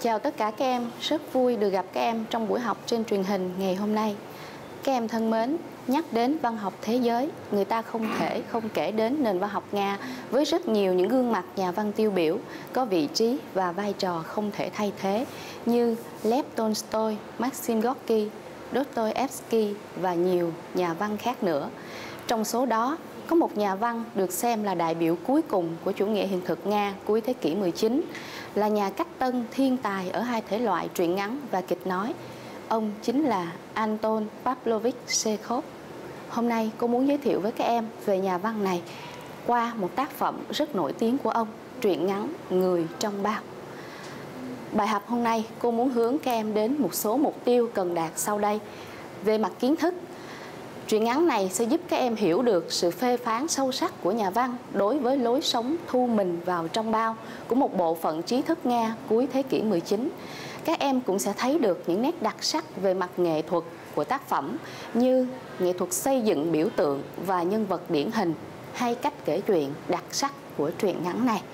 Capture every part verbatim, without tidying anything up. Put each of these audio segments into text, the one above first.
Chào tất cả các em, rất vui được gặp các em trong buổi học trên truyền hình ngày hôm nay. Các em thân mến, nhắc đến văn học thế giới, người ta không thể không kể đến nền văn học Nga với rất nhiều những gương mặt nhà văn tiêu biểu, có vị trí và vai trò không thể thay thế như Lev Tolstoy, Maxim Gorky, Dostoevsky và nhiều nhà văn khác nữa. Trong số đó, có một nhà văn được xem là đại biểu cuối cùng của chủ nghĩa hiện thực Nga cuối thế kỷ mười chín, là nhà cách tân thiên tài ở hai thể loại truyện ngắn và kịch nói. Ông chính là Anton Pavlovich Chekhov. Hôm nay cô muốn giới thiệu với các em về nhà văn này qua một tác phẩm rất nổi tiếng của ông, truyện ngắn Người trong bao. Bài học hôm nay cô muốn hướng các em đến một số mục tiêu cần đạt sau đây. Về mặt kiến thức, truyện ngắn này sẽ giúp các em hiểu được sự phê phán sâu sắc của nhà văn đối với lối sống thu mình vào trong bao của một bộ phận trí thức Nga cuối thế kỷ mười chín. Các em cũng sẽ thấy được những nét đặc sắc về mặt nghệ thuật của tác phẩm như nghệ thuật xây dựng biểu tượng và nhân vật điển hình hay cách kể chuyện đặc sắc của truyện ngắn này.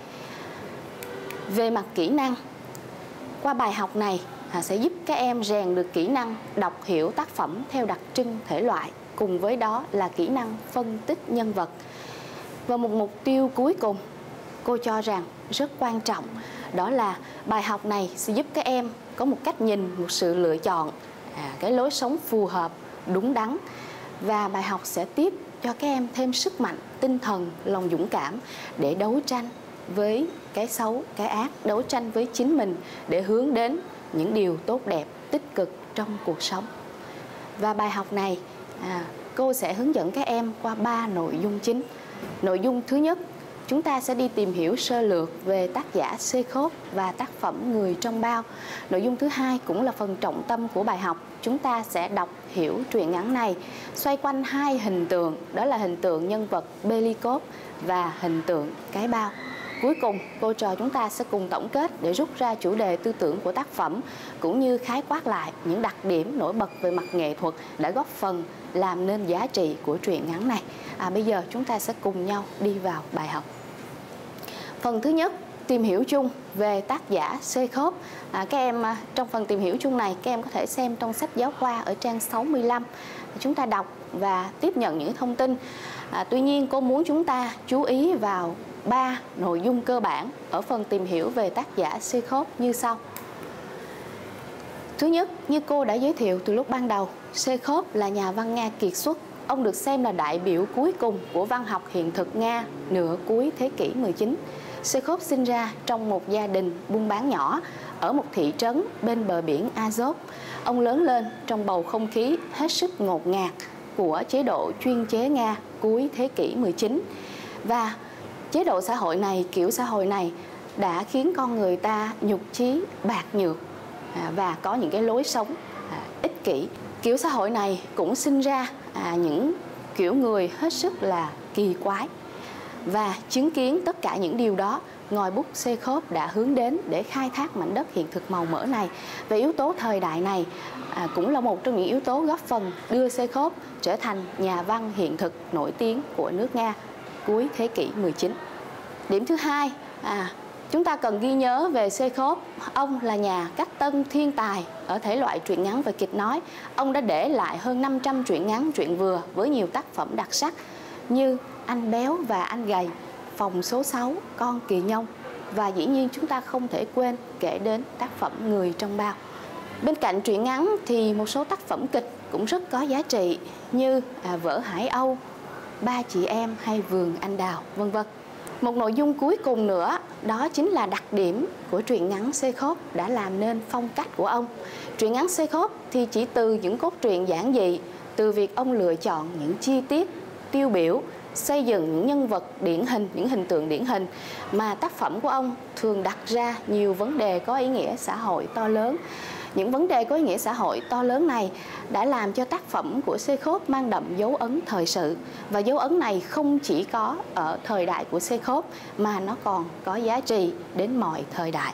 Về mặt kỹ năng, qua bài học này sẽ giúp các em rèn được kỹ năng đọc hiểu tác phẩm theo đặc trưng thể loại, cùng với đó là kỹ năng phân tích nhân vật. Và một mục tiêu cuối cùng cô cho rằng rất quan trọng, đó là bài học này sẽ giúp các em có một cách nhìn, một sự lựa chọn, à, cái lối sống phù hợp, đúng đắn. Và bài học sẽ tiếp cho các em thêm sức mạnh, tinh thần, lòng dũng cảm để đấu tranh với cái xấu, cái ác, đấu tranh với chính mình để hướng đến những điều tốt đẹp, tích cực trong cuộc sống. Và bài học này à, cô sẽ hướng dẫn các em qua ba nội dung chính. Nội dung thứ nhất, chúng ta sẽ đi tìm hiểu sơ lược về tác giả Chekhov và tác phẩm Người trong bao. Nội dung thứ hai cũng là phần trọng tâm của bài học. Chúng ta sẽ đọc hiểu truyện ngắn này xoay quanh hai hình tượng, đó là hình tượng nhân vật Belikov và hình tượng cái bao. Cuối cùng, cô trò chúng ta sẽ cùng tổng kết để rút ra chủ đề tư tưởng của tác phẩm, cũng như khái quát lại những đặc điểm nổi bật về mặt nghệ thuật đã góp phần làm nên giá trị của truyện ngắn này. À, bây giờ chúng ta sẽ cùng nhau đi vào bài học. Phần thứ nhất, tìm hiểu chung về tác giả Chekhov. À, các em trong phần tìm hiểu chung này, các em có thể xem trong sách giáo khoa ở trang sáu mươi lăm. Chúng ta đọc và tiếp nhận những thông tin. À, tuy nhiên, cô muốn chúng ta chú ý vào ba nội dung cơ bản ở phần tìm hiểu về tác giả Chekhov như sau. Thứ nhất, như cô đã giới thiệu từ lúc ban đầu, Chekhov là nhà văn Nga kiệt xuất. Ông được xem là đại biểu cuối cùng của văn học hiện thực Nga nửa cuối thế kỷ mười chín. Chekhov sinh ra trong một gia đình buôn bán nhỏ ở một thị trấn bên bờ biển Azov. Ông lớn lên trong bầu không khí hết sức ngột ngạt của chế độ chuyên chế Nga cuối thế kỷ mười chín. Và chế độ xã hội này, kiểu xã hội này đã khiến con người ta nhục chí, bạc nhược và có những cái lối sống ích kỷ. Kiểu xã hội này cũng sinh ra à, những kiểu người hết sức là kỳ quái. Và chứng kiến tất cả những điều đó, ngòi bút Chekhov đã hướng đến để khai thác mảnh đất hiện thực màu mỡ này. Về yếu tố thời đại này à, cũng là một trong những yếu tố góp phần đưa Chekhov trở thành nhà văn hiện thực nổi tiếng của nước Nga cuối thế kỷ mười chín. Điểm thứ hai, à, chúng ta cần ghi nhớ về Chekhov. Ông là nhà cách tân thiên tài ở thể loại truyện ngắn và kịch nói. Ông đã để lại hơn năm trăm truyện ngắn, truyện vừa với nhiều tác phẩm đặc sắc như Anh Béo và Anh Gầy, Phòng số sáu, Con Kỳ Nhông. Và dĩ nhiên chúng ta không thể quên kể đến tác phẩm Người trong bao. Bên cạnh truyện ngắn thì một số tác phẩm kịch cũng rất có giá trị như à, Vở Hải Âu, Ba Chị Em hay Vườn Anh Đào, vân vân. Một nội dung cuối cùng nữa, đó chính là đặc điểm của truyện ngắn Chekhov đã làm nên phong cách của ông. Truyện ngắn Chekhov thì chỉ từ những cốt truyện giản dị, từ việc ông lựa chọn những chi tiết tiêu biểu, xây dựng những nhân vật điển hình, những hình tượng điển hình, mà tác phẩm của ông thường đặt ra nhiều vấn đề có ý nghĩa xã hội to lớn. Những vấn đề có ý nghĩa xã hội to lớn này đã làm cho tác phẩm của Chekhov mang đậm dấu ấn thời sự. Và dấu ấn này không chỉ có ở thời đại của Chekhov mà nó còn có giá trị đến mọi thời đại.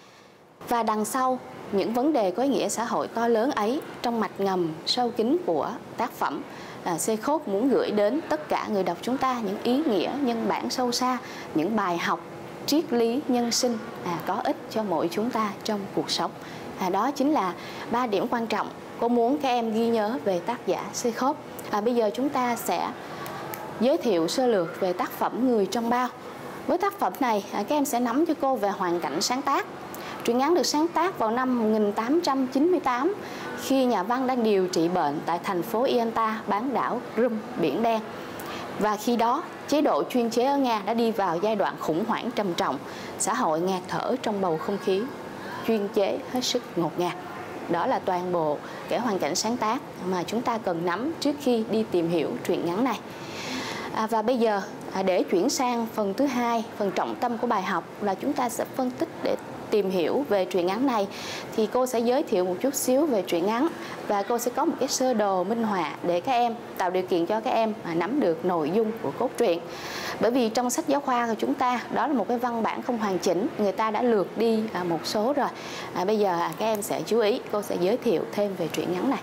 Và đằng sau những vấn đề có ý nghĩa xã hội to lớn ấy, trong mạch ngầm sâu kín của tác phẩm, là Chekhov muốn gửi đến tất cả người đọc chúng ta những ý nghĩa nhân bản sâu xa, những bài học triết lý nhân sinh à, có ích cho mỗi chúng ta trong cuộc sống. À, đó chính là ba điểm quan trọng cô muốn các em ghi nhớ về tác giả Chekhov. À, bây giờ chúng ta sẽ giới thiệu sơ lược về tác phẩm Người trong bao. Với tác phẩm này, à, các em sẽ nắm cho cô về hoàn cảnh sáng tác. Truyện ngắn được sáng tác vào năm một nghìn tám trăm chín mươi tám khi nhà văn đang điều trị bệnh tại thành phố Yalta, bán đảo Crimea, Biển Đen. Và khi đó, chế độ chuyên chế ở Nga đã đi vào giai đoạn khủng hoảng trầm trọng, xã hội ngạt thở trong bầu không khí chuyên chế hết sức ngột ngạt. Đó là toàn bộ cái hoàn cảnh sáng tác mà chúng ta cần nắm trước khi đi tìm hiểu truyện ngắn này. À, và bây giờ à, để chuyển sang phần thứ hai, phần trọng tâm của bài học là chúng ta sẽ phân tích để tìm hiểu về truyện ngắn này, thì cô sẽ giới thiệu một chút xíu về truyện ngắn và cô sẽ có một cái sơ đồ minh họa để các em tạo điều kiện cho các em à, nắm được nội dung của cốt truyện. Bởi vì trong sách giáo khoa của chúng ta đó là một cái văn bản không hoàn chỉnh, người ta đã lược đi à, một số rồi. À, bây giờ à, các em sẽ chú ý, cô sẽ giới thiệu thêm về truyện ngắn này.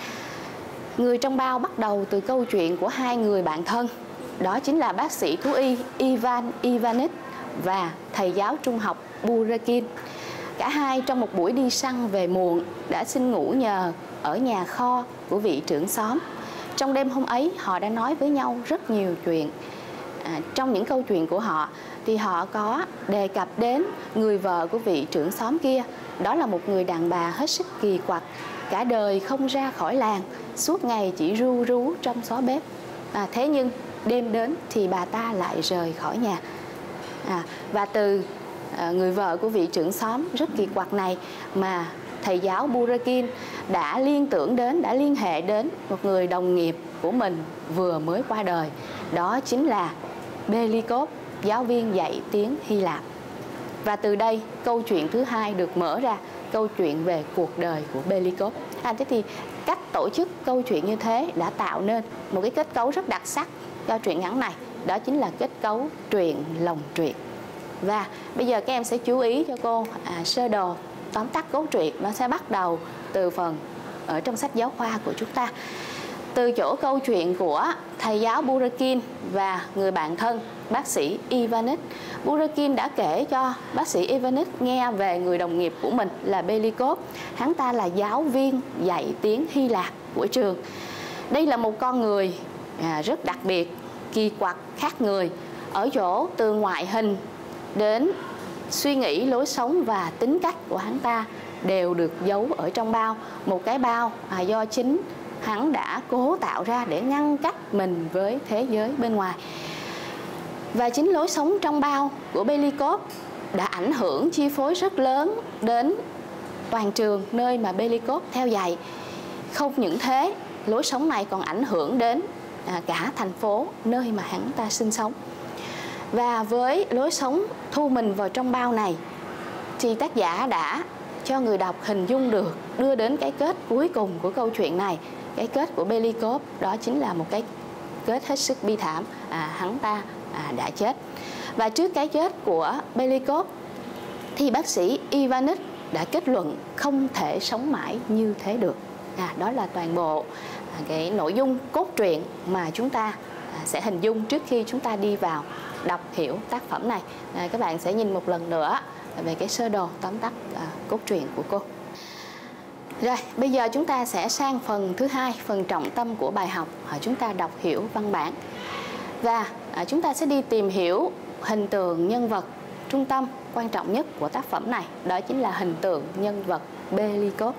Người trong bao bắt đầu từ câu chuyện của hai người bạn thân, đó chính là bác sĩ thú y Ivan Ivanich và thầy giáo trung học Burakin. Cả hai trong một buổi đi săn về muộn đã xin ngủ nhờ ở nhà kho của vị trưởng xóm. Trong đêm hôm ấy, họ đã nói với nhau rất nhiều chuyện. À, trong những câu chuyện của họ thì họ có đề cập đến người vợ của vị trưởng xóm kia. Đó là một người đàn bà hết sức kỳ quặc, cả đời không ra khỏi làng, suốt ngày chỉ ru rú trong xó bếp. À, thế nhưng đêm đến thì bà ta lại rời khỏi nhà. À, và từ à, người vợ của vị trưởng xóm rất kỳ quặc này mà thầy giáo Burakin đã liên tưởng đến, đã liên hệ đến một người đồng nghiệp của mình vừa mới qua đời. Đó chính là Belikov, giáo viên dạy tiếng Hy Lạp. Và từ đây câu chuyện thứ hai được mở ra, câu chuyện về cuộc đời của Belikov. À, thế thì cách tổ chức câu chuyện như thế đã tạo nên một cái kết cấu rất đặc sắc cho truyện ngắn này. Đó chính là kết cấu truyện lồng truyện. Và bây giờ các em sẽ chú ý cho cô à, sơ đồ tóm tắt cốt truyện. Nó sẽ bắt đầu từ phần ở trong sách giáo khoa của chúng ta. Từ chỗ câu chuyện của thầy giáo Burakin và người bạn thân bác sĩ Ivanich, Burakin đã kể cho bác sĩ Ivanich nghe về người đồng nghiệp của mình là Belikov. Hắn ta là giáo viên dạy tiếng Hy Lạp của trường. Đây là một con người à, rất đặc biệt, kỳ quặc, khác người, ở chỗ từ ngoại hình đến suy nghĩ, lối sống và tính cách của hắn ta đều được giấu ở trong bao. Một cái bao à, do chính hắn đã cố tạo ra để ngăn cách mình với thế giới bên ngoài. Và chính lối sống trong bao của Belikov đã ảnh hưởng, chi phối rất lớn đến toàn trường nơi mà Belikov theo dạy. Không những thế, lối sống này còn ảnh hưởng đến à, cả thành phố nơi mà hắn ta sinh sống. Và với lối sống thu mình vào trong bao này thì tác giả đã cho người đọc hình dung được, đưa đến cái kết cuối cùng của câu chuyện này. Cái kết của Belikov đó chính là một cái kết hết sức bi thảm, à, hắn ta à, đã chết. Và trước cái chết của Belikov thì bác sĩ Ivanich đã kết luận không thể sống mãi như thế được. À, đó là toàn bộ à, cái nội dung cốt truyện mà chúng ta à, sẽ hình dung trước khi chúng ta đi vào đọc hiểu tác phẩm này. À, các bạn sẽ nhìn một lần nữa về cái sơ đồ tóm tắt à, cốt truyện của cô. Rồi, bây giờ chúng ta sẽ sang phần thứ hai, phần trọng tâm của bài học. À, chúng ta đọc hiểu văn bản. Và à, chúng ta sẽ đi tìm hiểu hình tượng nhân vật trung tâm quan trọng nhất của tác phẩm này. Đó chính là hình tượng nhân vật Belikov.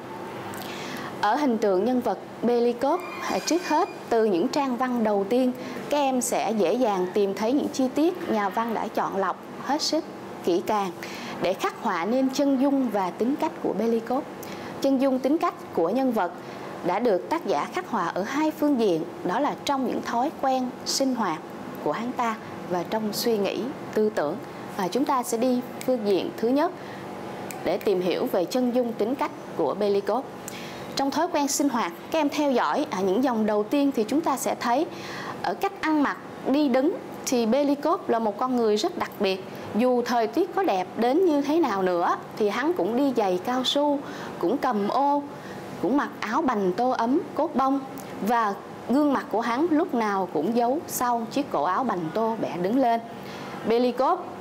Ở hình tượng nhân vật Belikov, trước hết từ những trang văn đầu tiên, các em sẽ dễ dàng tìm thấy những chi tiết nhà văn đã chọn lọc hết sức kỹ càng để khắc họa nên chân dung và tính cách của Belikov. Chân dung tính cách của nhân vật đã được tác giả khắc họa ở hai phương diện, đó là trong những thói quen sinh hoạt của hắn ta và trong suy nghĩ, tư tưởng. Và chúng ta sẽ đi phương diện thứ nhất để tìm hiểu về chân dung tính cách của Belikov. Trong thói quen sinh hoạt, các em theo dõi à, những dòng đầu tiên thì chúng ta sẽ thấy ở cách ăn mặc, đi đứng thì Belikov là một con người rất đặc biệt. Dù thời tiết có đẹp đến như thế nào nữa thì hắn cũng đi giày cao su, cũng cầm ô, cũng mặc áo bành tô ấm cốt bông, và gương mặt của hắn lúc nào cũng giấu sau chiếc cổ áo bành tô bẻ đứng lên. Belikov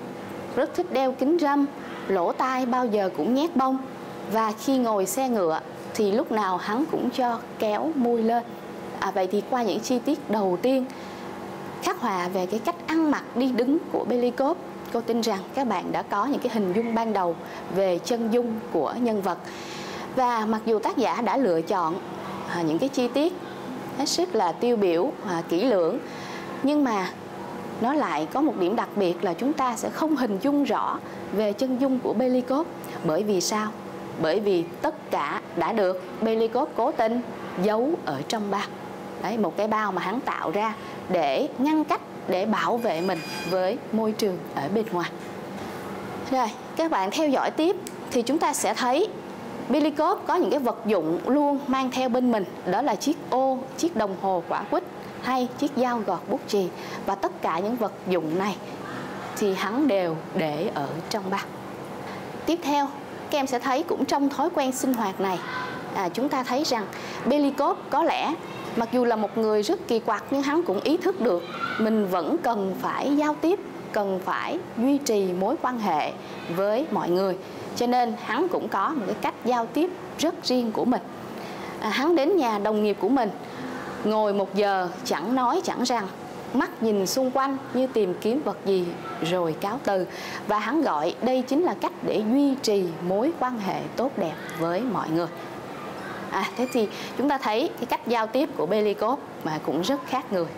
rất thích đeo kính râm, lỗ tai bao giờ cũng nhét bông. Và khi ngồi xe ngựa thì lúc nào hắn cũng cho kéo mui lên. À, vậy thì qua những chi tiết đầu tiên khắc họa về cái cách ăn mặc đi đứng của Belikop, cô tin rằng các bạn đã có những cái hình dung ban đầu về chân dung của nhân vật. Và mặc dù tác giả đã lựa chọn à, những cái chi tiết hết sức là tiêu biểu, à, kỹ lưỡng, nhưng mà nó lại có một điểm đặc biệt là chúng ta sẽ không hình dung rõ về chân dung của Belikop. Bởi vì sao? Bởi vì tất cả đã được Belikop cố tình giấu ở trong bao. Đấy, một cái bao mà hắn tạo ra để ngăn cách, để bảo vệ mình với môi trường ở bên ngoài. Rồi, các bạn theo dõi tiếp thì chúng ta sẽ thấy Belikop có những cái vật dụng luôn mang theo bên mình. Đó là chiếc ô, chiếc đồng hồ quả quýt hay chiếc dao gọt bút chì. Và tất cả những vật dụng này thì hắn đều để ở trong bao. Tiếp theo, các em sẽ thấy cũng trong thói quen sinh hoạt này, à, chúng ta thấy rằng Belikop có lẽ mặc dù là một người rất kỳ quặc, nhưng hắn cũng ý thức được mình vẫn cần phải giao tiếp, cần phải duy trì mối quan hệ với mọi người. Cho nên hắn cũng có một cái cách giao tiếp rất riêng của mình. À, hắn đến nhà đồng nghiệp của mình, ngồi một giờ chẳng nói chẳng rằng, mắt nhìn xung quanh như tìm kiếm vật gì rồi cáo từ. Và hắn gọi đây chính là cách để duy trì mối quan hệ tốt đẹp với mọi người. À, thế thì chúng ta thấy cái cách giao tiếp của Belikop mà cũng rất khác người.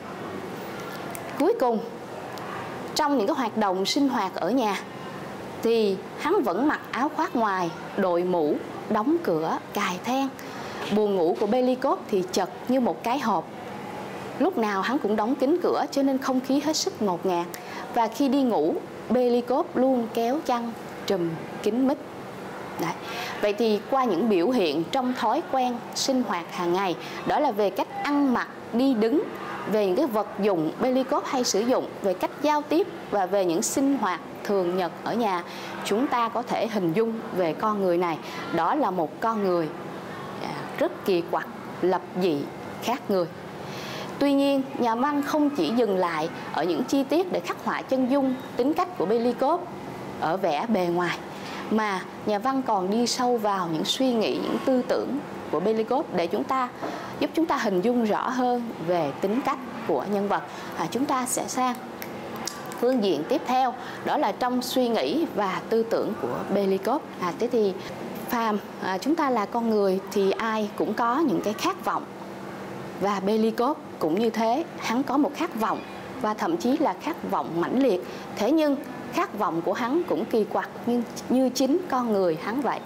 Cuối cùng, trong những cái hoạt động sinh hoạt ở nhà thì hắn vẫn mặc áo khoác ngoài, đội mũ, đóng cửa, cài then. Buồng ngủ của Belikop thì chật như một cái hộp. Lúc nào hắn cũng đóng kín cửa cho nên không khí hết sức ngột ngạt. Và khi đi ngủ, Belikop luôn kéo chăn trùm kín mít. Đấy. Vậy thì qua những biểu hiện trong thói quen sinh hoạt hàng ngày, đó là về cách ăn mặc, đi đứng, về những cái vật dụng Belikop hay sử dụng, về cách giao tiếp và về những sinh hoạt thường nhật ở nhà, chúng ta có thể hình dung về con người này. Đó là một con người rất kỳ quặc, lập dị, khác người. Tuy nhiên, nhà văn không chỉ dừng lại ở những chi tiết để khắc họa chân dung, tính cách của Belikop ở vẻ bề ngoài, mà nhà văn còn đi sâu vào những suy nghĩ, những tư tưởng của Belikop để chúng ta giúp chúng ta hình dung rõ hơn về tính cách của nhân vật. À, chúng ta sẽ sang phương diện tiếp theo, đó là trong suy nghĩ và tư tưởng của Belikop. À, thế thì phàm à, chúng ta là con người thì ai cũng có những cái khát vọng, và Belikop cũng như thế. Hắn có một khát vọng và thậm chí là khát vọng mãnh liệt. Thế nhưng khát vọng của hắn cũng kỳ quặc như, như chính con người hắn vậy.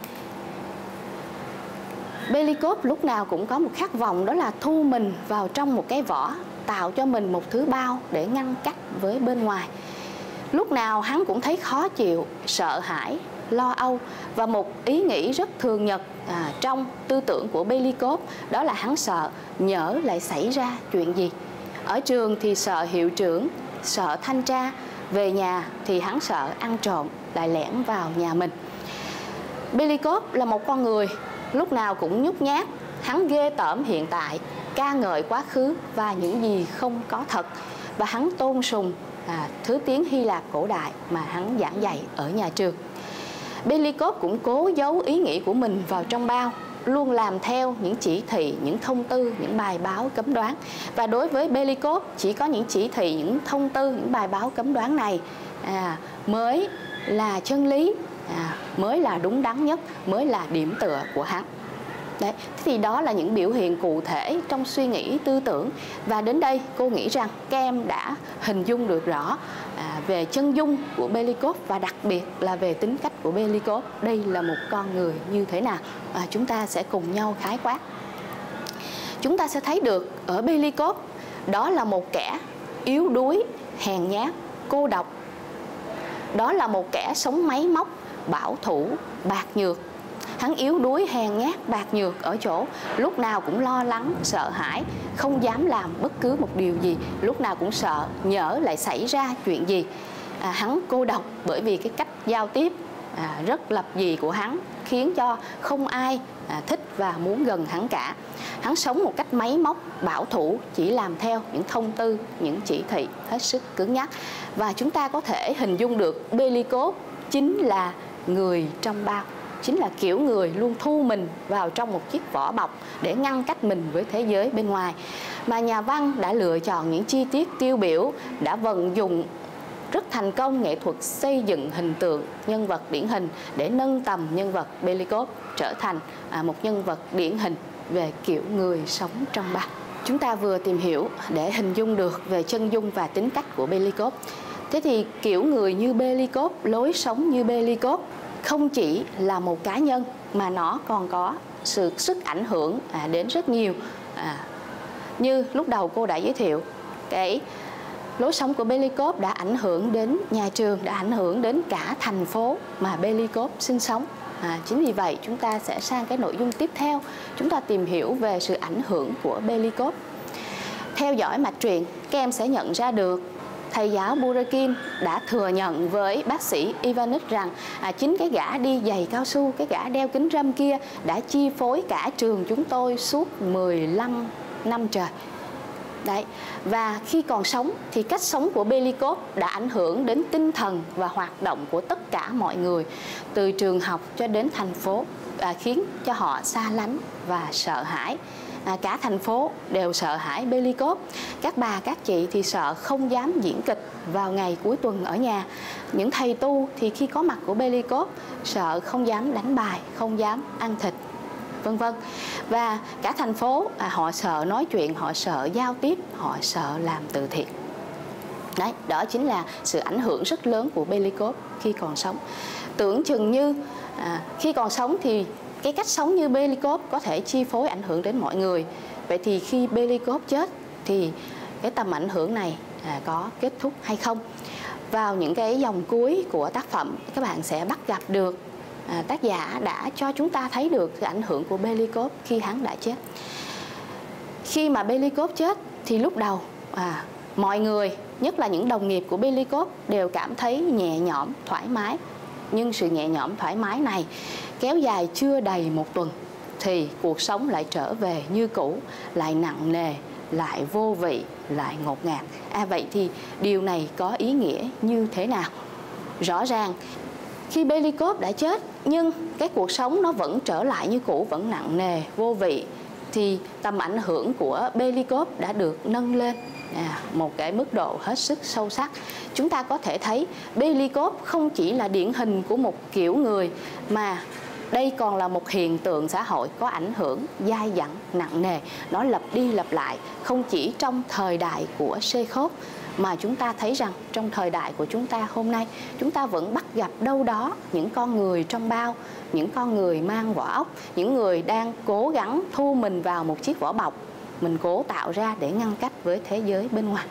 Belikop lúc nào cũng có một khát vọng, đó là thu mình vào trong một cái vỏ, tạo cho mình một thứ bao để ngăn cách với bên ngoài. Lúc nào hắn cũng thấy khó chịu, sợ hãi, lo âu. Và một ý nghĩ rất thường nhật à, trong tư tưởng của Belikop, đó là hắn sợ nhỡ lại xảy ra chuyện gì. Ở trường thì sợ hiệu trưởng, sợ thanh tra. Về nhà thì hắn sợ ăn trộm lại lẻn vào nhà mình. Belikop là một con người lúc nào cũng nhút nhát. Hắn ghê tởm hiện tại, ca ngợi quá khứ và những gì không có thật. Và hắn tôn sùng à, thứ tiếng Hy Lạp cổ đại mà hắn giảng dạy ở nhà trường. Belikop cũng cố giấu ý nghĩ của mình vào trong bao, luôn làm theo những chỉ thị, những thông tư, những bài báo cấm đoán. Và đối với Belikop, chỉ có những chỉ thị, những thông tư, những bài báo cấm đoán này à, mới là chân lý, à, mới là đúng đắn nhất, mới là điểm tựa của hắn. Đấy, thì đó là những biểu hiện cụ thể trong suy nghĩ, tư tưởng. Và đến đây cô nghĩ rằng các em đã hình dung được rõ à, về chân dung của Belikop và đặc biệt là về tính cách của Belikop. Đây là một con người như thế nào? À, chúng ta sẽ cùng nhau khái quát. Chúng ta sẽ thấy được ở Belikop đó là một kẻ yếu đuối, hèn nhát, cô độc. Đó là một kẻ sống máy móc, bảo thủ, bạc nhược. Hắn yếu đuối, hèn nhát, bạc nhược ở chỗ lúc nào cũng lo lắng, sợ hãi, không dám làm bất cứ một điều gì, lúc nào cũng sợ nhỡ lại xảy ra chuyện gì. À, hắn cô độc bởi vì cái cách giao tiếp à, rất lập dị của hắn khiến cho không ai à, thích và muốn gần hắn cả. Hắn sống một cách máy móc, bảo thủ, chỉ làm theo những thông tư, những chỉ thị hết sức cứng nhắc. Và chúng ta có thể hình dung được Belikov chính là người trong bao, chính là kiểu người luôn thu mình vào trong một chiếc vỏ bọc để ngăn cách mình với thế giới bên ngoài. Mà nhà văn đã lựa chọn những chi tiết tiêu biểu, đã vận dụng rất thành công nghệ thuật xây dựng hình tượng nhân vật điển hình để nâng tầm nhân vật Belikov trở thành một nhân vật điển hình về kiểu người sống trong bao. Chúng ta vừa tìm hiểu để hình dung được về chân dung và tính cách của Belikov. Thế thì kiểu người như Belikov, lối sống như Belikov không chỉ là một cá nhân mà nó còn có sự sức ảnh hưởng à, đến rất nhiều. À, như lúc đầu cô đã giới thiệu, cái lối sống của Belikov đã ảnh hưởng đến nhà trường, đã ảnh hưởng đến cả thành phố mà Belikov sinh sống. À, chính vì vậy chúng ta sẽ sang cái nội dung tiếp theo, chúng ta tìm hiểu về sự ảnh hưởng của Belikov. Theo dõi mạch truyện, các em sẽ nhận ra được thầy giáo Burakin đã thừa nhận với bác sĩ Ivanich rằng à, chính cái gã đi giày cao su, cái gã đeo kính râm kia đã chi phối cả trường chúng tôi suốt mười lăm năm trời. Đấy. Và khi còn sống thì cách sống của Belikov đã ảnh hưởng đến tinh thần và hoạt động của tất cả mọi người, từ trường học cho đến thành phố, à, khiến cho họ xa lánh và sợ hãi. À, cả thành phố đều sợ hãi Belikov. Các bà, các chị thì sợ không dám diễn kịch vào ngày cuối tuần ở nhà. Những thầy tu thì khi có mặt của Belikov sợ không dám đánh bài, không dám ăn thịt, vân vân. Và cả thành phố à, họ sợ nói chuyện, họ sợ giao tiếp, họ sợ làm từ thiện. Đấy, đó chính là sự ảnh hưởng rất lớn của Belikov khi còn sống. Tưởng chừng như à, khi còn sống thì cái cách sống như Belikov có thể chi phối ảnh hưởng đến mọi người. Vậy thì khi Belikov chết thì cái tầm ảnh hưởng này à, có kết thúc hay không? Vào những cái dòng cuối của tác phẩm, các bạn sẽ bắt gặp được à, tác giả đã cho chúng ta thấy được sự ảnh hưởng của Belikov khi hắn đã chết. Khi mà Belikov chết thì lúc đầu à, mọi người, nhất là những đồng nghiệp của Belikov đều cảm thấy nhẹ nhõm, thoải mái. Nhưng sự nhẹ nhõm thoải mái này kéo dài chưa đầy một tuần thì cuộc sống lại trở về như cũ, lại nặng nề, lại vô vị, lại ngột ngạt. À, vậy thì điều này có ý nghĩa như thế nào? Rõ ràng khi Belikov đã chết nhưng cái cuộc sống nó vẫn trở lại như cũ, vẫn nặng nề, vô vị, thì tầm ảnh hưởng của Belikov đã được nâng lên à, một cái mức độ hết sức sâu sắc. Chúng ta có thể thấy Belikov không chỉ là điển hình của một kiểu người, mà đây còn là một hiện tượng xã hội có ảnh hưởng dai dẳng, nặng nề. Nó lặp đi lặp lại không chỉ trong thời đại của Chekhov, mà chúng ta thấy rằng trong thời đại của chúng ta hôm nay, chúng ta vẫn bắt gặp đâu đó những con người trong bao, những con người mang vỏ ốc, những người đang cố gắng thu mình vào một chiếc vỏ bọc mình cố tạo ra để ngăn cách với thế giới bên ngoài.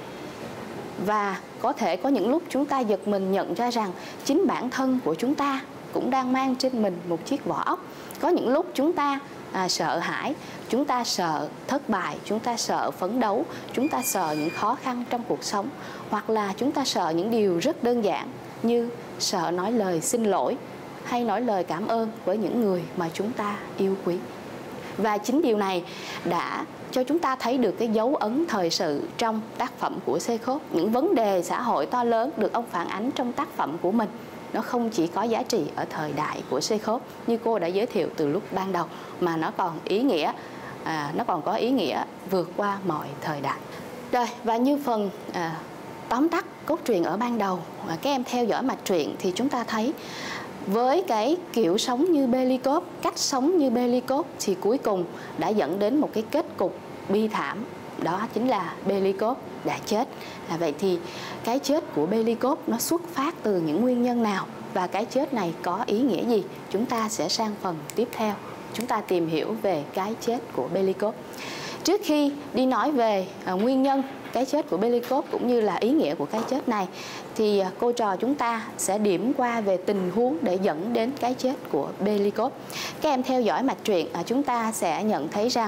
Và có thể có những lúc chúng ta giật mình nhận ra rằng chính bản thân của chúng ta cũng đang mang trên mình một chiếc vỏ ốc. Có những lúc chúng ta à, sợ hãi, chúng ta sợ thất bại, chúng ta sợ phấn đấu, chúng ta sợ những khó khăn trong cuộc sống, hoặc là chúng ta sợ những điều rất đơn giản như sợ nói lời xin lỗi hay nói lời cảm ơn với những người mà chúng ta yêu quý. Và chính điều này đã cho chúng ta thấy được cái dấu ấn thời sự trong tác phẩm của Chekhov. Những vấn đề xã hội to lớn được ông phản ánh trong tác phẩm của mình, nó không chỉ có giá trị ở thời đại của Chekhov như cô đã giới thiệu từ lúc ban đầu, mà nó còn ý nghĩa, à, nó còn có ý nghĩa vượt qua mọi thời đại. Rồi, và như phần à, tóm tắt cốt truyện ở ban đầu, à, các em theo dõi mạch truyện thì chúng ta thấy với cái kiểu sống như Belikov, cách sống như Belikov thì cuối cùng đã dẫn đến một cái kết cục bi thảm. Đó chính là Belikov đã chết. À, vậy thì cái chết của Belikov nó xuất phát từ những nguyên nhân nào? Và cái chết này có ý nghĩa gì? Chúng ta sẽ sang phần tiếp theo. Chúng ta tìm hiểu về cái chết của Belikov. Trước khi đi nói về à, nguyên nhân cái chết của Belikov cũng như là ý nghĩa của cái chết này, thì à, cô trò chúng ta sẽ điểm qua về tình huống để dẫn đến cái chết của Belikov. Các em theo dõi mạch truyện, à, chúng ta sẽ nhận thấy rằng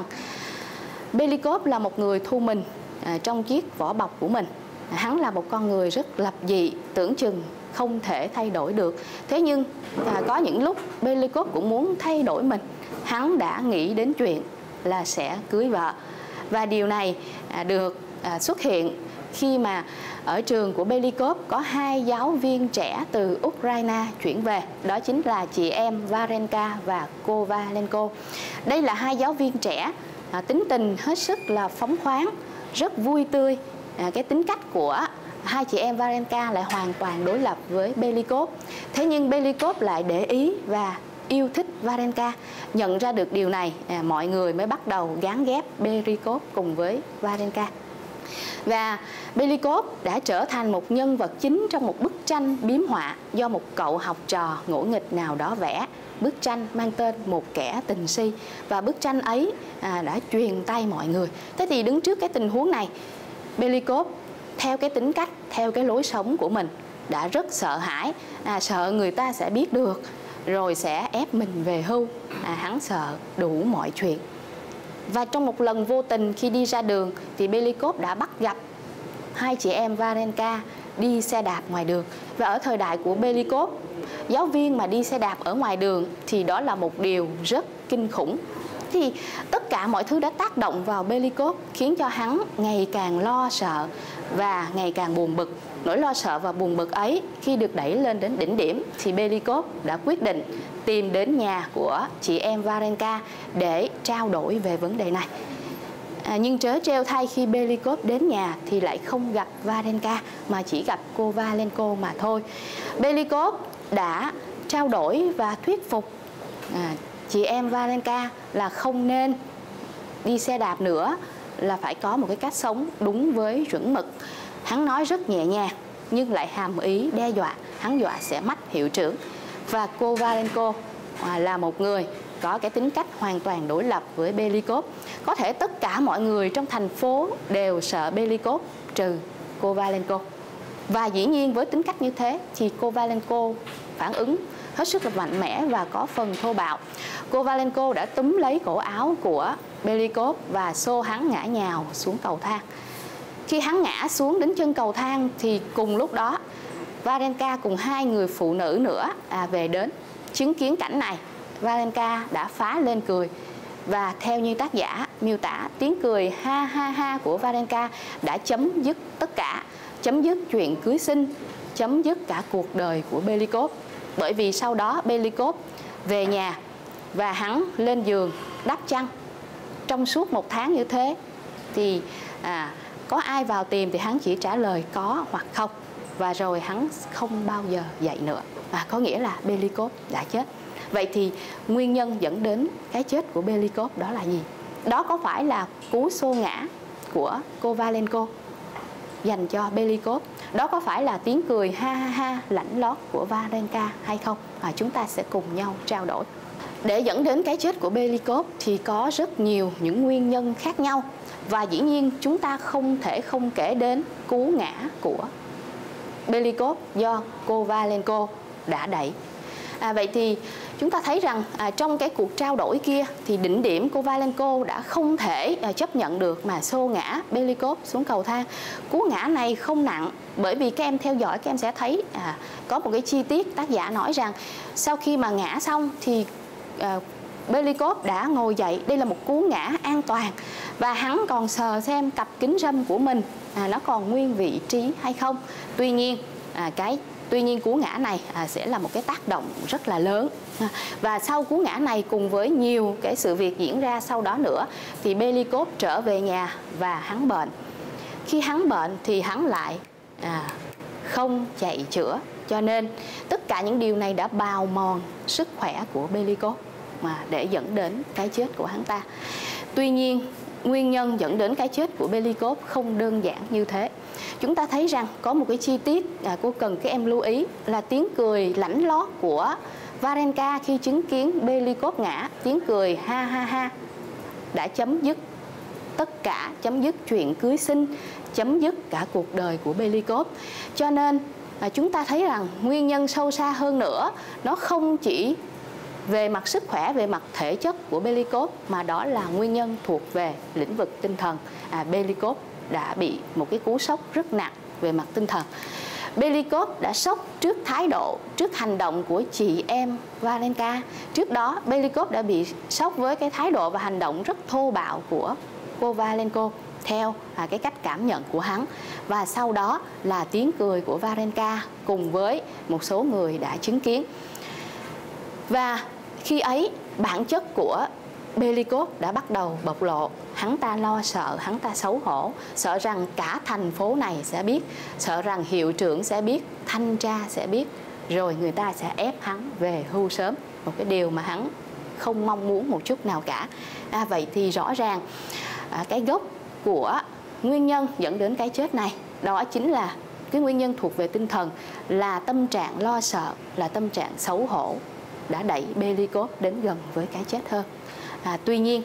Belikov là một người thu mình à, trong chiếc vỏ bọc của mình. À, hắn là một con người rất lập dị, tưởng chừng không thể thay đổi được. Thế nhưng à, có những lúc Belikop cũng muốn thay đổi mình. Hắn đã nghĩ đến chuyện là sẽ cưới vợ. Và điều này à, được à, xuất hiện khi mà ở trường của Belikop có hai giáo viên trẻ từ Ukraine chuyển về. Đó chính là chị em Varenka và Kovalenko. Đây là hai giáo viên trẻ à, tính tình hết sức là phóng khoáng, rất vui tươi. À, cái tính cách của hai chị em Varenka lại hoàn toàn đối lập với Belikop. Thế nhưng Belikop lại để ý và yêu thích Varenka. Nhận ra được điều này, à, mọi người mới bắt đầu gán ghép Belikop cùng với Varenka. Và Belikop đã trở thành một nhân vật chính trong một bức tranh biếm họa do một cậu học trò ngỗ nghịch nào đó vẽ. Bức tranh mang tên Một Kẻ Tình Si. Và bức tranh ấy à, đã truyền tay mọi người. Thế thì đứng trước cái tình huống này, Belikop theo cái tính cách, theo cái lối sống của mình đã rất sợ hãi, à, sợ người ta sẽ biết được rồi sẽ ép mình về hưu. à, Hắn sợ đủ mọi chuyện. Và trong một lần vô tình khi đi ra đường thì Belikop đã bắt gặp hai chị em Varenka đi xe đạp ngoài đường. Và ở thời đại của Belikop, giáo viên mà đi xe đạp ở ngoài đường thì đó là một điều rất kinh khủng. Thì tất cả mọi thứ đã tác động vào Belikop, khiến cho hắn ngày càng lo sợ và ngày càng buồn bực. Nỗi lo sợ và buồn bực ấy khi được đẩy lên đến đỉnh điểm thì Belikop đã quyết định tìm đến nhà của chị em Varenka để trao đổi về vấn đề này. À, nhưng trớ trêu thay, khi Belikop đến nhà thì lại không gặp Varenka mà chỉ gặp Kovalenko mà thôi. Belikop đã trao đổi và thuyết phục à, chị em Varenka là không nên đi xe đạp nữa, là phải có một cái cách sống đúng với chuẩn mực. Hắn nói rất nhẹ nhàng nhưng lại hàm ý đe dọa, hắn dọa sẽ mất hiệu trưởng. Và Kovalenko là một người có cái tính cách hoàn toàn đối lập với Belikop. Có thể tất cả mọi người trong thành phố đều sợ Belikop trừ Kovalenko. Và dĩ nhiên với tính cách như thế thì Kovalenko phản ứng hết sức là mạnh mẽ và có phần thô bạo. Kovalenko đã túm lấy cổ áo của Belikop và xô hắn ngã nhào xuống cầu thang. Khi hắn ngã xuống đến chân cầu thang thì cùng lúc đó Varenka cùng hai người phụ nữ nữa à, về đến. Chứng kiến cảnh này, Varenka đã phá lên cười. Và theo như tác giả miêu tả, tiếng cười ha ha ha của Varenka đã chấm dứt tất cả, chấm dứt chuyện cưới xin, chấm dứt cả cuộc đời của Belikop. Bởi vì sau đó Belikop về nhà và hắn lên giường đắp chăn. Trong suốt một tháng như thế thì à, có ai vào tìm thì hắn chỉ trả lời có hoặc không. Và rồi hắn không bao giờ dậy nữa. à, Có nghĩa là Belikop đã chết. Vậy thì nguyên nhân dẫn đến cái chết của Belikop đó là gì? Đó có phải là cú xô ngã của Kovalenko dành cho Belikop? Đó có phải là tiếng cười ha ha ha lạnh lót của Varenka hay không? à, Chúng ta sẽ cùng nhau trao đổi. Để dẫn đến cái chết của Belikop thì có rất nhiều những nguyên nhân khác nhau. Và dĩ nhiên chúng ta không thể không kể đến cú ngã của Belikop do Kovalenko đã đẩy. À, vậy thì chúng ta thấy rằng à, trong cái cuộc trao đổi kia thì đỉnh điểm Kovalenko đã không thể à, chấp nhận được mà xô ngã Belikop xuống cầu thang. Cú ngã này không nặng, bởi vì các em theo dõi các em sẽ thấy à, có một cái chi tiết tác giả nói rằng sau khi mà ngã xong thì à, Belikop đã ngồi dậy. Đây là một cú ngã an toàn. Và hắn còn sờ xem cặp kính râm của mình à, nó còn nguyên vị trí hay không. Tuy nhiên à, cái Tuy nhiên cú ngã này à, sẽ là một cái tác động rất là lớn. à, Và sau cú ngã này cùng với nhiều cái sự việc diễn ra sau đó nữa thì Belikop trở về nhà và hắn bệnh. Khi hắn bệnh thì hắn lại à, không chạy chữa. Cho nên tất cả những điều này đã bào mòn sức khỏe của Belikop mà để dẫn đến cái chết của hắn ta. Tuy nhiên nguyên nhân dẫn đến cái chết của Belikop không đơn giản như thế. Chúng ta thấy rằng có một cái chi tiết à, cô cần các em lưu ý là tiếng cười lảnh lót của Varenka khi chứng kiến Belikop ngã. Tiếng cười ha ha ha đã chấm dứt tất cả, chấm dứt chuyện cưới xin, chấm dứt cả cuộc đời của Belikop. Cho nên à, chúng ta thấy rằng nguyên nhân sâu xa hơn nữa, nó không chỉ về mặt sức khỏe, về mặt thể chất của Belikop, mà đó là nguyên nhân thuộc về lĩnh vực tinh thần. à, Belikop đã bị một cái cú sốc rất nặng về mặt tinh thần. Belikov đã sốc trước thái độ, trước hành động của chị em Varenka. Trước đó, Belikov đã bị sốc với cái thái độ và hành động rất thô bạo của cô Valenko theo à, cái cách cảm nhận của hắn. Và sau đó là tiếng cười của Varenka cùng với một số người đã chứng kiến. Và khi ấy, bản chất của Belikov đã bắt đầu bộc lộ. Hắn ta lo sợ, hắn ta xấu hổ, sợ rằng cả thành phố này sẽ biết, sợ rằng hiệu trưởng sẽ biết, thanh tra sẽ biết, rồi người ta sẽ ép hắn về hưu sớm. Một cái điều mà hắn không mong muốn một chút nào cả. À, vậy thì rõ ràng à, cái gốc của nguyên nhân dẫn đến cái chết này, đó chính là cái nguyên nhân thuộc về tinh thần, là tâm trạng lo sợ, là tâm trạng xấu hổ đã đẩy Belikov đến gần với cái chết hơn. À, tuy nhiên,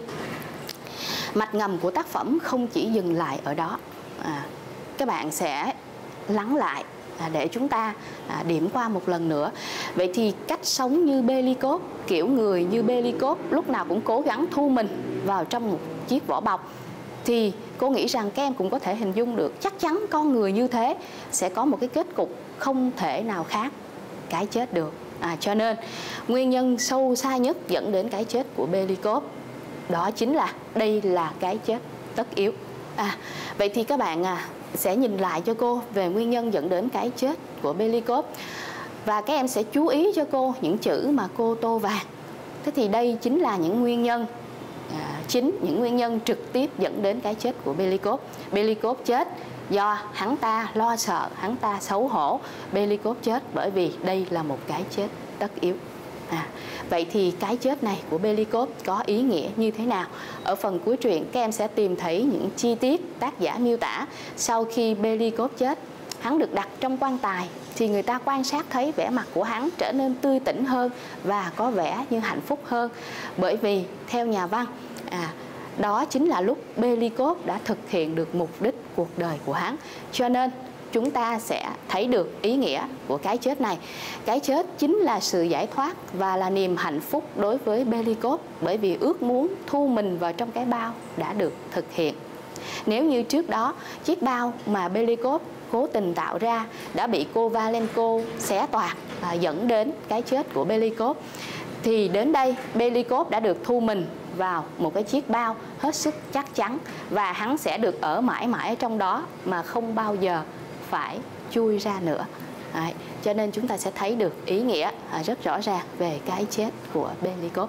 mạch ngầm của tác phẩm không chỉ dừng lại ở đó. À, các bạn sẽ lắng lại à, để chúng ta à, điểm qua một lần nữa. Vậy thì cách sống như Belikov, kiểu người như Belikov lúc nào cũng cố gắng thu mình vào trong một chiếc vỏ bọc, thì cô nghĩ rằng các em cũng có thể hình dung được chắc chắn con người như thế sẽ có một cái kết cục không thể nào khác cái chết được. À, cho nên nguyên nhân sâu xa nhất dẫn đến cái chết của Belikov đó chính là đây là cái chết tất yếu. À, vậy thì các bạn à, sẽ nhìn lại cho cô về nguyên nhân dẫn đến cái chết của Belikov, và các em sẽ chú ý cho cô những chữ mà cô tô vàng. Thế thì đây chính là những nguyên nhân à, chính, những nguyên nhân trực tiếp dẫn đến cái chết của Belikov. Belikov chết do hắn ta lo sợ, hắn ta xấu hổ. Belikov chết bởi vì đây là một cái chết tất yếu. À, vậy thì cái chết này của Belikov có ý nghĩa như thế nào? Ở phần cuối truyện các em sẽ tìm thấy những chi tiết tác giả miêu tả. Sau khi Belikov chết, hắn được đặt trong quan tài, thì người ta quan sát thấy vẻ mặt của hắn trở nên tươi tỉnh hơn và có vẻ như hạnh phúc hơn. Bởi vì theo nhà văn, à, đó chính là lúc Belikov đã thực hiện được mục đích cuộc đời của hắn. Cho nên chúng ta sẽ thấy được ý nghĩa của cái chết này. Cái chết chính là sự giải thoát và là niềm hạnh phúc đối với Belikov, bởi vì ước muốn thu mình vào trong cái bao đã được thực hiện. Nếu như trước đó chiếc bao mà Belikov cố tình tạo ra đã bị cô Valenko xé toạc và dẫn đến cái chết của Belikov, thì đến đây Belikov đã được thu mình vào một cái chiếc bao hết sức chắc chắn, và hắn sẽ được ở mãi mãi trong đó mà không bao giờ phải chui ra nữa. Đấy, cho nên chúng ta sẽ thấy được ý nghĩa rất rõ ràng về cái chết của Belikov.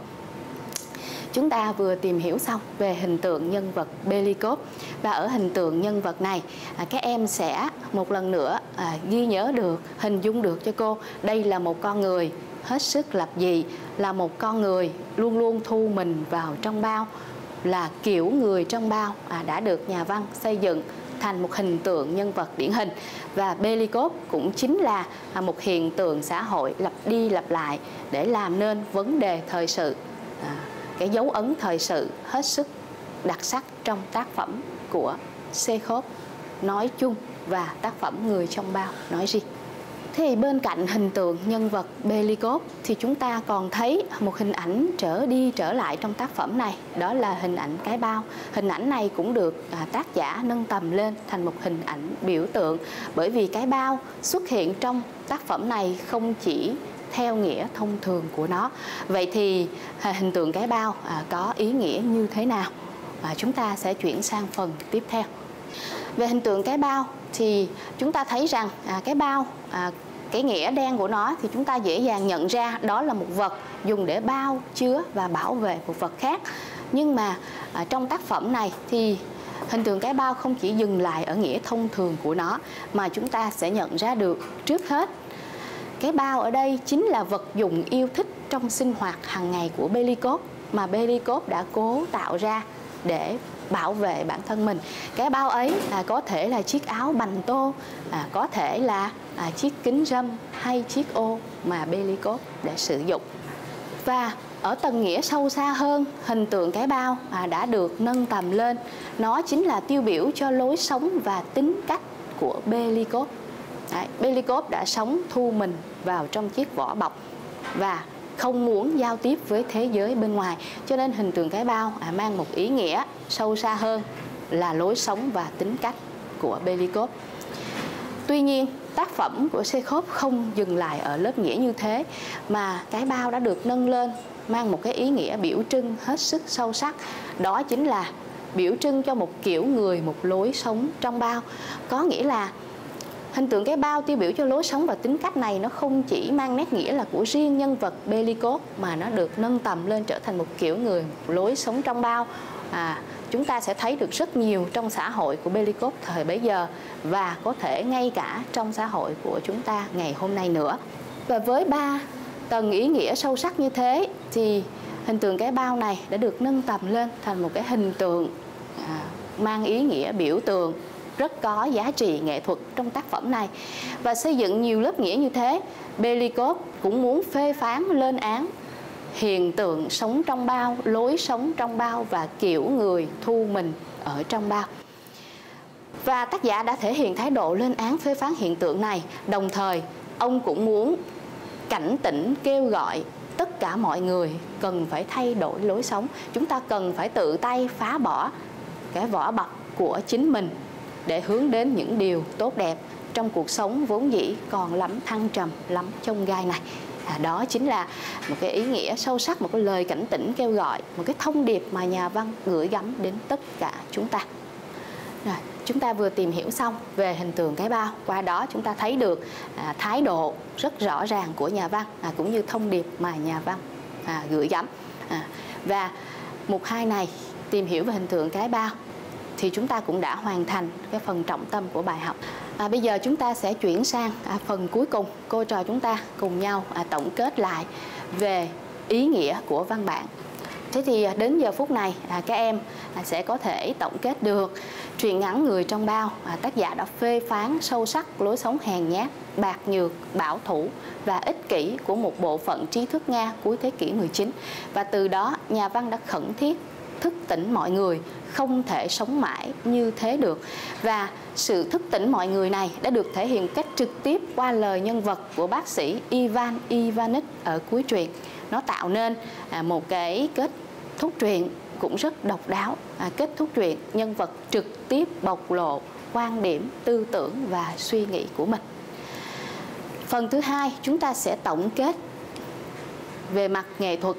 Chúng ta vừa tìm hiểu xong về hình tượng nhân vật Belikov, và ở hình tượng nhân vật này các em sẽ một lần nữa ghi nhớ được, hình dung được cho cô đây là một con người hết sức lập dị, là một con người luôn luôn thu mình vào trong bao, là kiểu người trong bao à, đã được nhà văn xây dựng thành một hình tượng nhân vật điển hình. Và Belikov cũng chính là một hiện tượng xã hội lặp đi lặp lại để làm nên vấn đề thời sự, à, cái dấu ấn thời sự hết sức đặc sắc trong tác phẩm của Chekhov nói chung và tác phẩm Người trong bao nói riêng. Thì bên cạnh hình tượng nhân vật Belikov thì chúng ta còn thấy một hình ảnh trở đi trở lại trong tác phẩm này, đó là hình ảnh cái bao. Hình ảnh này cũng được à, tác giả nâng tầm lên thành một hình ảnh biểu tượng, bởi vì cái bao xuất hiện trong tác phẩm này không chỉ theo nghĩa thông thường của nó. Vậy thì à, hình tượng cái bao à, có ý nghĩa như thế nào? À, chúng ta sẽ chuyển sang phần tiếp theo. Về hình tượng cái bao thì chúng ta thấy rằng à, cái bao, à, cái nghĩa đen của nó thì chúng ta dễ dàng nhận ra đó là một vật dùng để bao chứa và bảo vệ một vật khác. Nhưng mà à, trong tác phẩm này thì hình tượng cái bao không chỉ dừng lại ở nghĩa thông thường của nó, mà chúng ta sẽ nhận ra được trước hết cái bao ở đây chính là vật dụng yêu thích trong sinh hoạt hàng ngày của Belikov, mà Belikov đã cố tạo ra để bảo vệ bản thân mình. Cái bao ấy là có thể là chiếc áo bành tô, à, có thể là à, chiếc kính râm hay chiếc ô mà Belikov đã sử dụng. Và ở tầng nghĩa sâu xa hơn, hình tượng cái bao à, đã được nâng tầm lên. Nó chính là tiêu biểu cho lối sống và tính cách của Belikov. Đấy, Belikov đã sống thu mình vào trong chiếc vỏ bọc và không muốn giao tiếp với thế giới bên ngoài. Cho nên hình tượng cái bao à, mang một ý nghĩa sâu xa hơn là lối sống và tính cách của Belikov. Tuy nhiên, tác phẩm của Chekhov không dừng lại ở lớp nghĩa như thế, mà cái bao đã được nâng lên mang một cái ý nghĩa biểu trưng hết sức sâu sắc. Đó chính là biểu trưng cho một kiểu người, một lối sống trong bao. Có nghĩa là hình tượng cái bao tiêu biểu cho lối sống và tính cách này nó không chỉ mang nét nghĩa là của riêng nhân vật Belikov, mà nó được nâng tầm lên trở thành một kiểu người, một lối sống trong bao. À, chúng ta sẽ thấy được rất nhiều trong xã hội của Belikov thời bấy giờ, và có thể ngay cả trong xã hội của chúng ta ngày hôm nay nữa. Và với ba tầng ý nghĩa sâu sắc như thế thì hình tượng cái bao này đã được nâng tầm lên thành một cái hình tượng à, mang ý nghĩa biểu tượng rất có giá trị nghệ thuật trong tác phẩm này. Và xây dựng nhiều lớp nghĩa như thế, Belikov cũng muốn phê phán lên án hiện tượng sống trong bao, lối sống trong bao và kiểu người thu mình ở trong bao. Và tác giả đã thể hiện thái độ lên án phê phán hiện tượng này, đồng thời ông cũng muốn cảnh tỉnh kêu gọi tất cả mọi người cần phải thay đổi lối sống. Chúng ta cần phải tự tay phá bỏ cái vỏ bọc của chính mình để hướng đến những điều tốt đẹp trong cuộc sống vốn dĩ còn lắm thăng trầm, lắm chông gai này. À, đó chính là một cái ý nghĩa sâu sắc, một cái lời cảnh tỉnh kêu gọi, một cái thông điệp mà nhà văn gửi gắm đến tất cả chúng ta. Rồi, chúng ta vừa tìm hiểu xong về hình tượng cái bao, qua đó chúng ta thấy được à, thái độ rất rõ ràng của nhà văn, à, cũng như thông điệp mà nhà văn à, gửi gắm. À, và mục hai này, tìm hiểu về hình tượng cái bao, thì chúng ta cũng đã hoàn thành cái phần trọng tâm của bài học. À, bây giờ chúng ta sẽ chuyển sang à, phần cuối cùng, cô trò chúng ta cùng nhau à, tổng kết lại về ý nghĩa của văn bản. Thế thì đến giờ phút này à, các em à, sẽ có thể tổng kết được truyện ngắn Người trong bao. À, tác giả đã phê phán sâu sắc lối sống hèn nhát, bạc nhược, bảo thủ và ích kỷ của một bộ phận trí thức Nga cuối thế kỷ mười chín. Và từ đó nhà văn đã khẩn thiết thức tỉnh mọi người không thể sống mãi như thế được. Và sự thức tỉnh mọi người này đã được thể hiện cách trực tiếp qua lời nhân vật của bác sĩ Ivan Ivanich ở cuối truyện. Nó tạo nên à, một cái kết thúc truyện cũng rất độc đáo. À, kết thúc truyện, nhân vật trực tiếp bộc lộ quan điểm, tư tưởng và suy nghĩ của mình. Phần thứ hai, chúng ta sẽ tổng kết về mặt nghệ thuật.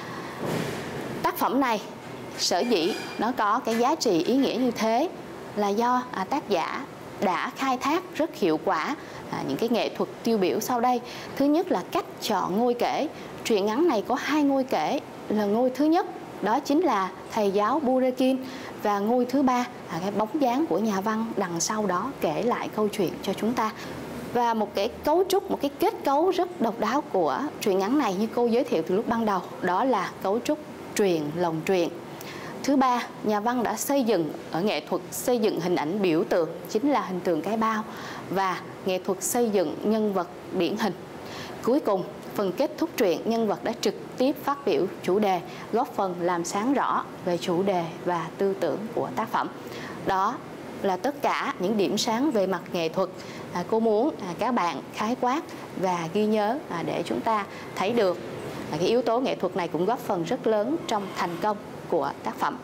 Tác phẩm này sở dĩ nó có cái giá trị ý nghĩa như thế là do à, tác giả đã khai thác rất hiệu quả à, những cái nghệ thuật tiêu biểu sau đây. Thứ nhất là cách chọn ngôi kể. Truyện ngắn này có hai ngôi kể, là ngôi thứ nhất đó chính là thầy giáo Burekin, và ngôi thứ ba là cái bóng dáng của nhà văn đằng sau đó kể lại câu chuyện cho chúng ta. Và một cái cấu trúc, một cái kết cấu rất độc đáo của truyện ngắn này như cô giới thiệu từ lúc ban đầu, đó là cấu trúc truyền lồng truyền. Thứ ba, nhà văn đã xây dựng ở nghệ thuật xây dựng hình ảnh biểu tượng, chính là hình tượng cái bao, và nghệ thuật xây dựng nhân vật điển hình. Cuối cùng, phần kết thúc truyện, nhân vật đã trực tiếp phát biểu chủ đề, góp phần làm sáng rõ về chủ đề và tư tưởng của tác phẩm. Đó là tất cả những điểm sáng về mặt nghệ thuật à, cô muốn à, các bạn khái quát và ghi nhớ à, để chúng ta thấy được à, cái yếu tố nghệ thuật này cũng góp phần rất lớn trong thành công của tác phẩm.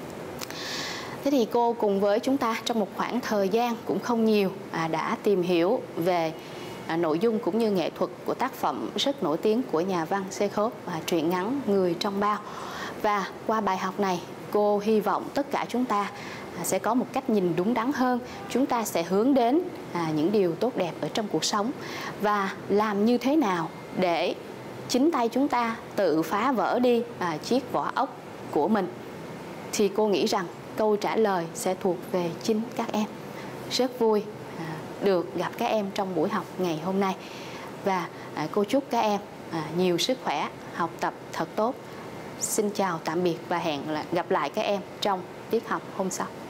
Thế thì cô cùng với chúng ta trong một khoảng thời gian cũng không nhiều à, đã tìm hiểu về à, nội dung cũng như nghệ thuật của tác phẩm rất nổi tiếng của nhà văn Chekhov, à, truyện ngắn Người trong bao. Và qua bài học này, cô hy vọng tất cả chúng ta à, sẽ có một cách nhìn đúng đắn hơn. Chúng ta sẽ hướng đến à, những điều tốt đẹp ở trong cuộc sống, và làm như thế nào để chính tay chúng ta tự phá vỡ đi à, chiếc vỏ ốc của mình, thì cô nghĩ rằng câu trả lời sẽ thuộc về chính các em. Rất vui à, được gặp các em trong buổi học ngày hôm nay, và à, cô chúc các em à, nhiều sức khỏe, học tập thật tốt. Xin chào tạm biệt và hẹn gặp lại các em trong tiết học hôm sau.